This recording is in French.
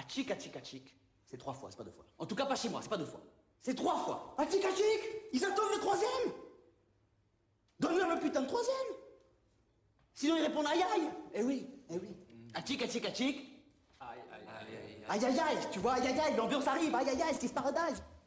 Atchik, atchik, atchik. C'est 3 fois, c'est pas 2 fois. En tout cas, pas chez moi, c'est pas 2 fois. C'est 3 fois. Atchik, atchik. Ils attendent le 3e. Donne-leur le putain de 3e. Sinon, ils répondent aïe aïe. Eh oui, eh oui. Atchik, atchik, atchik. Aïe, aïe, aïe. Aïe, aïe, aïe. Tu vois, aïe, aïe, aïe. L'ambiance arrive. Aïe, aïe, aïe, c'est paradise.